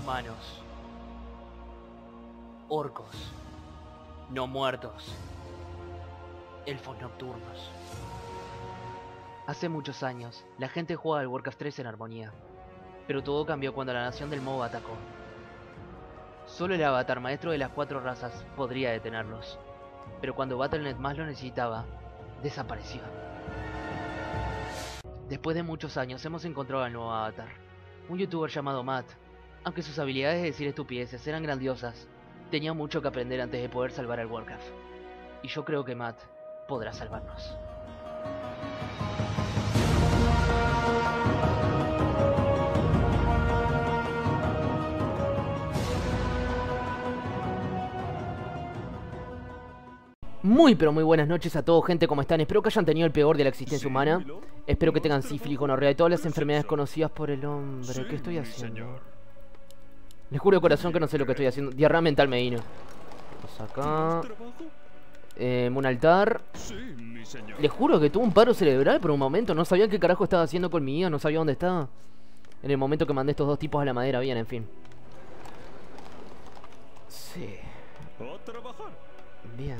humanos, orcos, no muertos, elfos nocturnos. Hace muchos años, la gente jugaba al Warcraft 3 en armonía, pero todo cambió cuando la nación del Mob atacó. Solo el avatar maestro de las 4 razas podría detenerlos, pero cuando Battle.net más lo necesitaba, desapareció. Después de muchos años hemos encontrado al nuevo avatar, un youtuber llamado Matt. Aunque sus habilidades de decir estupideces eran grandiosas, tenía mucho que aprender antes de poder salvar al Warcraft. Y yo creo que Matt podrá salvarnos. Muy pero muy buenas noches a todos, gente, ¿cómo están? Espero que hayan tenido el peor de la existencia humana. Espero que tengan sífilis, gonorrea y todas las enfermedades conocidas por el hombre. ¿Qué estoy haciendo? Les juro de corazón que no sé lo que estoy haciendo. Diarrea mental me vino. Vamos acá. Un altar. Les juro que tuve un paro cerebral por un momento. No sabía qué carajo estaba haciendo con mi hija. No sabía dónde estaba. En el momento que mandé estos dos tipos a la madera. Bien, en fin. Sí. Bien.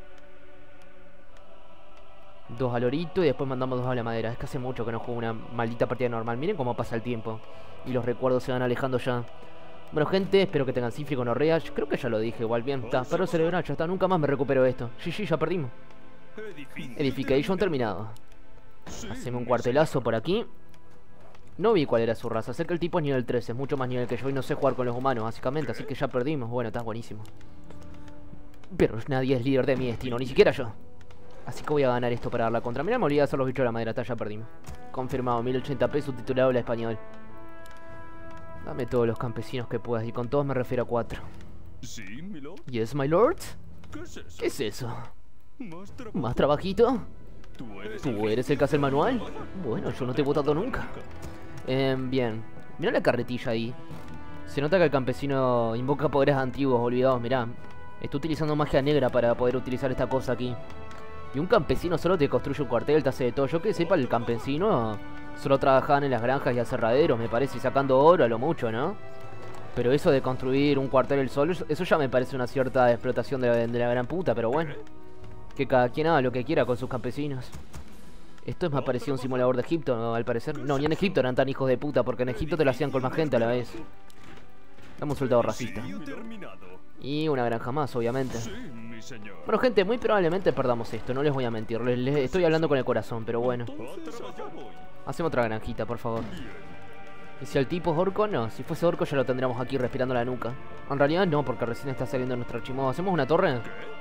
2 al orito y después mandamos 2 a la madera. Es que hace mucho que no juego una maldita partida normal. Miren cómo pasa el tiempo. Y los recuerdos se van alejando ya. Bueno, gente, espero que tengan sífilis, gonorrea. Creo que ya lo dije, igual bien. Está, paro cerebral, ya está. Nunca más me recupero esto. GG, ya perdimos. Edification terminado. Hacemos un cuartelazo por aquí. No vi cuál era su raza. Sé que el tipo es nivel 13, es mucho más nivel que yo y no sé jugar con los humanos, básicamente. Así que ya perdimos. Bueno, está buenísimo. Pero nadie es líder de mi destino, ni siquiera yo. Así que voy a ganar esto para dar la contra. Mira, me olvidé de hacer los bichos de la madera. Está, ya perdimos. Confirmado, 1080p, subtitulado al español. Dame todos los campesinos que puedas. Y con todos me refiero a 4. Sí, mi lord. Yes, my lord. ¿Qué es eso? ¿Más trabajito? ¿Tú eres el que hace el manual? Bueno, yo no te he votado nunca. Bien. Mira la carretilla ahí. Se nota que el campesino invoca poderes antiguos, olvidados. Mirá. Está utilizando magia negra para poder utilizar esta cosa aquí. Y un campesino solo te construye un cuartel, te hace de todo. Yo que sepa, el campesino solo trabajaban en las granjas y aserraderos, me parece, y sacando oro a lo mucho, ¿no? Pero eso de construir un cuartel el solo, eso ya me parece una cierta explotación de la gran puta, pero bueno. Que cada quien haga lo que quiera con sus campesinos. Esto es más parecido a un simulador de Egipto, ¿no? Al parecer. No, ni en Egipto eran tan hijos de puta, porque en Egipto te lo hacían con más gente a la vez. Dame un soldado racista. Y una granja más, obviamente. Bueno, gente, muy probablemente perdamos esto, no les voy a mentir. Les estoy hablando con el corazón, pero bueno. Hacemos otra granjita, por favor. ¿Y si el tipo es orco? No, si fuese orco ya lo tendríamos aquí respirando la nuca. En realidad no, porque recién está saliendo nuestro archimodo. ¿Hacemos una torre?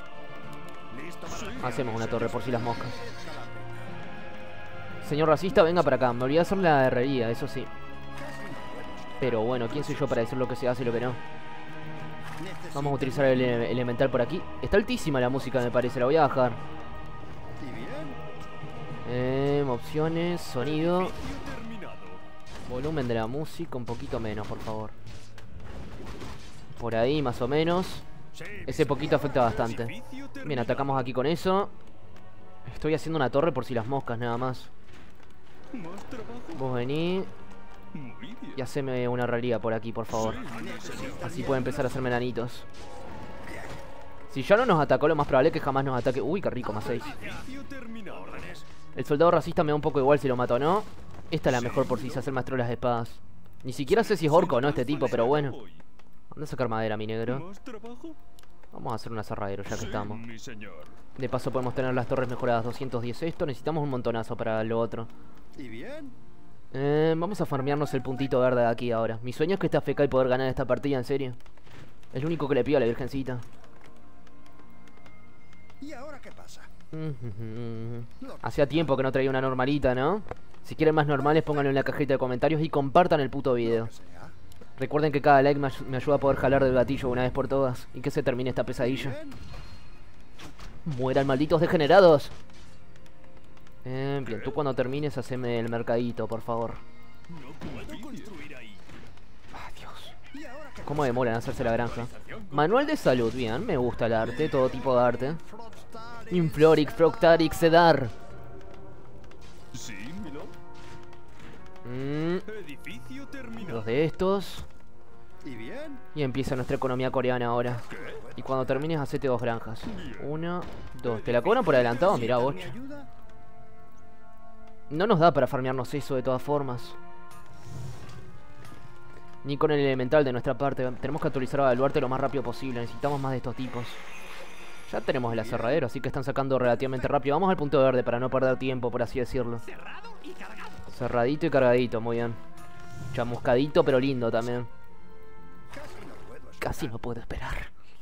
Hacemos una torre, por si las moscas. Señor racista, venga para acá. Me olvidé hacer la herrería, eso sí. Pero bueno, ¿quién soy yo para decir lo que se hace y lo que no? Vamos a utilizar el elemental por aquí. Está altísima la música, me parece. La voy a bajar. Opciones, sonido. Volumen de la música, un poquito menos, por favor. Por ahí, más o menos. Ese poquito afecta bastante. Bien, atacamos aquí con eso. Estoy haciendo una torre por si las moscas, nada más. Vos vení. Y haceme una herrería por aquí, por favor. Así puede empezar a hacerme enanitos. Si ya no nos atacó, lo más probable es que jamás nos ataque. Uy, qué rico, más 6. El soldado racista me da un poco igual si lo mato o no. Esta es la mejor por si se hace el maestro de las espadas. Ni siquiera sé si es orco o no este tipo, pero bueno. Anda a sacar madera, mi negro. Vamos a hacer un aserradero ya que estamos. De paso podemos tener las torres mejoradas. 210 esto, necesitamos un montonazo para lo otro. Vamos a farmearnos el puntito verde de aquí ahora. Mi sueño es que esté AFK y poder ganar esta partida, en serio. Es lo único que le pido a la virgencita. ¿Y ahora qué pasa? Hacía tiempo que no traía una normalita, ¿no? Si quieren más normales, pónganlo en la cajita de comentarios y compartan el puto video. Recuerden que cada like me ayuda a poder jalar del gatillo una vez por todas. Y que se termine esta pesadilla. ¡Mueran, malditos degenerados! Bien, tú cuando termines haceme el mercadito, por favor. Ah, Dios. ¿Cómo demoran en hacerse la granja? Manual de salud, bien, me gusta el arte, todo tipo de arte. Inflorix, Froctarix, Sedar. Edificio terminado. Dos de estos. Y empieza nuestra economía coreana ahora. Y cuando termines, hacete 2 granjas. 1, 2. ¿Te la cobran por adelantado? Mirá, 8. No nos da para farmearnos eso de todas formas. Ni con el elemental de nuestra parte. Tenemos que actualizar a Baluarte lo más rápido posible. Necesitamos más de estos tipos. Ya tenemos el aserradero, así que están sacando relativamente rápido. Vamos al punto verde para no perder tiempo, por así decirlo. Cerradito y cargadito, muy bien. Chamuscadito, pero lindo también. Casi no puedo esperar.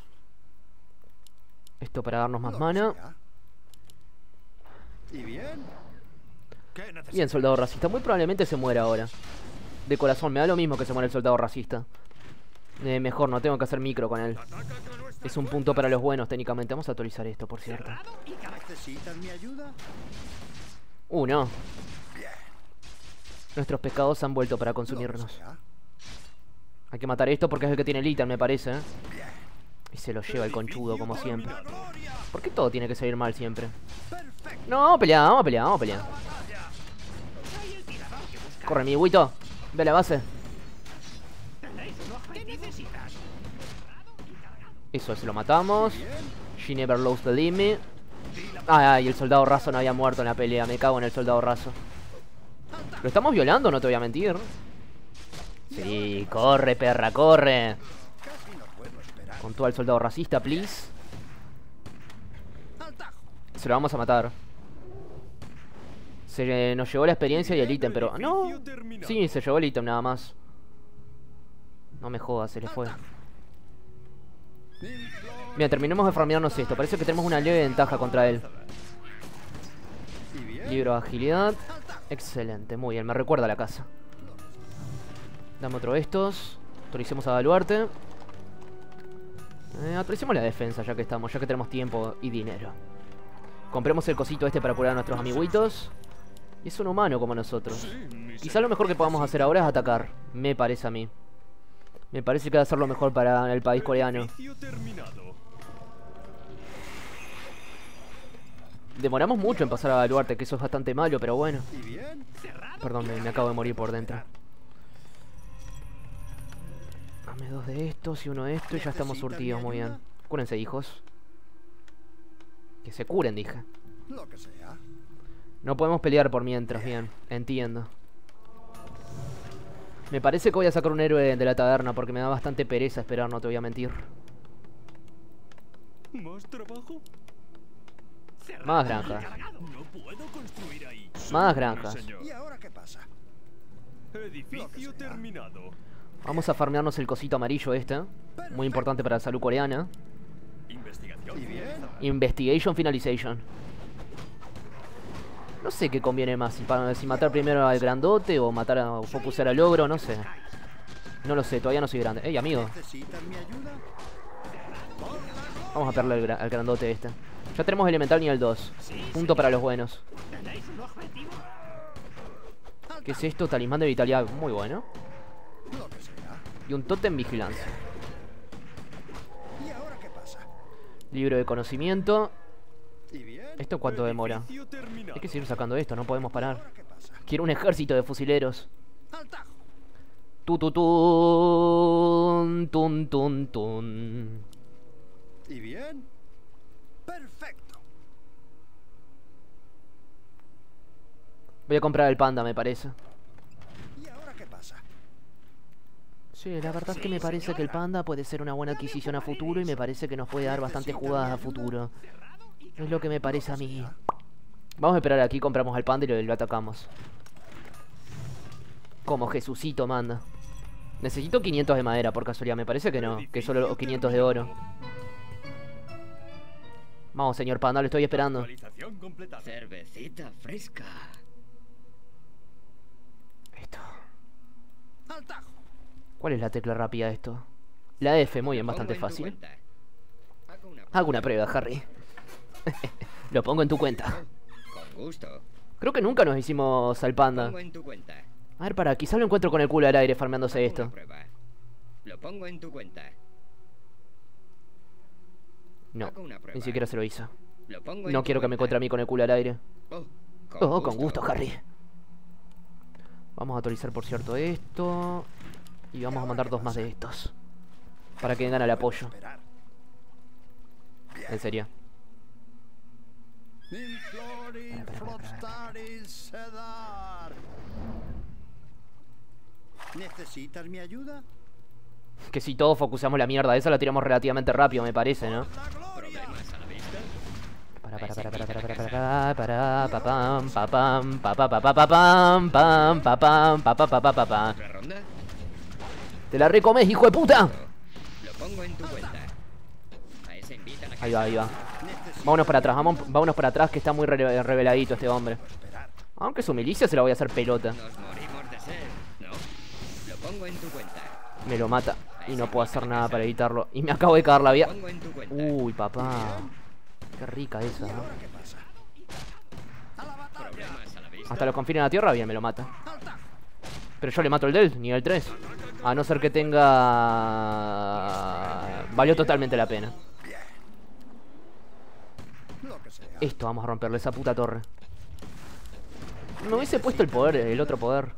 Esto para darnos más mana. Bien, soldado racista. Muy probablemente se muera ahora. De corazón, me da lo mismo que se muera el soldado racista. Mejor, no tengo que hacer micro con él. Es un punto para los buenos, técnicamente. Vamos a actualizar esto, por cierto. No. Nuestros pescados han vuelto para consumirnos. Hay que matar esto porque es el que tiene el ítem, me parece, ¿eh? Y se lo lleva el conchudo, como siempre. ¿Por qué todo tiene que salir mal siempre? No, vamos a pelear, vamos a pelear, vamos a pelear. Corre, mi huito. Ve a la base. Eso, se lo matamos. She never lost the limit. Ah, y el soldado raso no había muerto en la pelea. Me cago en el soldado raso. Lo estamos violando, no te voy a mentir. Sí, corre, perra, corre. Con todo el soldado racista, please. Se lo vamos a matar. Se nos llevó la experiencia y el ítem, pero... No. Sí, se llevó el ítem nada más. No me jodas, se le fue. Bien, terminemos de farmearnos esto. Parece que tenemos una leve ventaja contra él. Libro de agilidad. Excelente, muy bien, me recuerda a la casa. Dame otro de estos. Autoricemos a Baluarte. Autoricemos la defensa ya que estamos, ya que tenemos tiempo y dinero. Compremos el cosito este para curar a nuestros amiguitos. Y es un humano como nosotros. Quizá lo mejor que podamos hacer ahora es atacar. Me parece a mí. Me parece que va a ser lo mejor para el país coreano. Demoramos mucho en pasar a Baluarte, que eso es bastante malo, pero bueno. Perdón, me acabo de morir por dentro. Dame 2 de estos y 1 de estos y ya estamos surtidos, muy bien. Cúrense, hijos. Que se curen, dije. No podemos pelear por mientras, bien. Entiendo. Me parece que voy a sacar un héroe de la taberna porque me da bastante pereza esperar, no te voy a mentir. ¿Más trabajo? Más granjas. Más granjas. ¿Y ahora qué pasa? Edificio terminado. Vamos a farmearnos el cosito amarillo este. Muy importante para la salud coreana. Investigation Finalization. No sé qué conviene más, si matar primero al grandote o matar o focusar al ogro, no sé. No lo sé, todavía no soy grande. Ey, amigo. Vamos a pegarle al grandote este. Ya tenemos elemental nivel 2. Punto para los buenos. ¿Qué es esto? Talismán de vitalidad. Muy bueno. Y un tótem vigilancia. Libro de conocimiento. ¿Esto cuánto demora? Hay que seguir sacando esto, no podemos parar. Quiero un ejército de fusileros. Tututun, tun, tun, tun. ¿Y bien? Perfecto. Voy a comprar el panda, me parece. ¿Y ahora qué pasa? Sí, la verdad es que me parece que el panda puede ser una buena adquisición a futuro y me parece que nos puede dar bastantes jugadas a futuro. Es lo que me parece a mí. Vamos a esperar aquí, compramos al panda y lo atacamos. Como Jesucito manda. Necesito 500 de madera, por casualidad. Me parece que no, que solo 500 de oro. Vamos, señor panda, lo estoy esperando. Cervecita fresca. Esto. Al tajo. ¿Cuál es la tecla rápida de esto? La F, muy bien, bastante fácil. Hago una prueba, Harry. Lo pongo en tu cuenta. Con gusto. Creo que nunca nos hicimos al panda. Pongo en tu cuenta. A ver, para, quizás lo encuentro con el culo al aire farmeándose esto. Lo pongo en tu cuenta. No, ni siquiera se lo hizo. No No quiero que me encuentre a mí con el culo al aire. Oh, con gusto, Harry. Vamos a actualizar, por cierto, esto. Y vamos a mandar 2 más de estos. Para que vengan al apoyo. Esperar. En serio. Inflorin, Frostari, Sedar. ¿Necesitas mi ayuda? Que si todos focusamos la mierda esa la tiramos relativamente rápido, me parece, ¿no? ¡La gloria! ¿Problemas a la vista? ¿Otra ronda? Te la recomes, hijo de puta. Lo pongo en tu cuenta. A ese invita a la Ahí va, ahí va. Necesito Vámonos para atrás, vámonos para atrás, que está muy reveladito este hombre. esperar. Aunque su milicia se la voy a hacer pelota. Nos morimos de sed, ¿no? Lo pongo en tu cuenta. Me lo mata y no puedo hacer nada para evitarlo. Y me acabo de cagar la vida. Lo pongo en tu cuenta. Uy, papá. Qué rica esa, ¿no? ¿Ahora qué pasa? ¡A la batalla! ¿Problemas a la vista? Hasta los confines de la tierra, bien, me lo mata. ¡Al tajo! Pero yo le mato el del, nivel 3. A no ser que tenga... Valió totalmente la pena. Lo que sea. Esto vamos a romperle, esa puta torre. Me hubiese puesto el poder, el otro poder.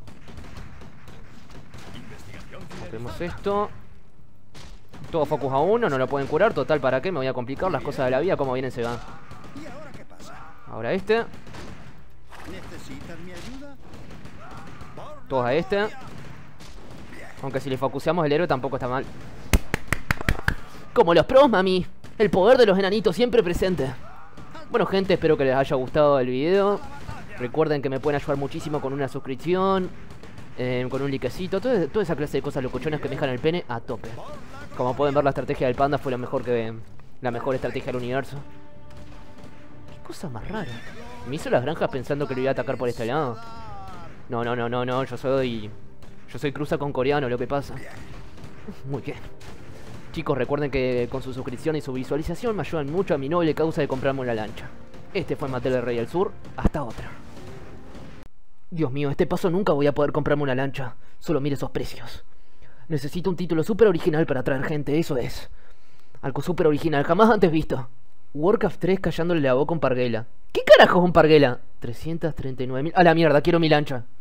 Rompemos esto. Todo focus a uno, no lo pueden curar. Total, ¿para qué? Me voy a complicar las cosas de la vida. Como vienen se van. ¿Y ahora qué pasa? Ahora este. ¿Necesitas mi ayuda? Por Todos a este. Aunque si le focuseamos el héroe tampoco está mal. Como los pros, mami. El poder de los enanitos siempre presente. Bueno, gente, espero que les haya gustado el video. Recuerden que me pueden ayudar muchísimo con una suscripción, con un likecito, toda esa clase de cosas locochonas que me dejan el pene a tope. Como pueden ver, la estrategia del panda fue la mejor estrategia del universo. Qué cosa más rara. Me hizo las granjas pensando que lo iba a atacar por este lado. No, yo soy cruza con coreano, lo que pasa. Muy bien. Chicos, recuerden que con su suscripción y su visualización me ayudan mucho a mi noble causa de comprarme una lancha. Este fue Mattel del Rey del Sur. Hasta otra. Dios mío, este paso nunca voy a poder comprarme una lancha. Solo mire esos precios. Necesito un título súper original para atraer gente, eso es. Algo súper original, jamás antes visto. Warcraft 3 callándole la boca a un parguela. ¿Qué carajo es un parguela? 339.000... A la mierda, quiero mi lancha.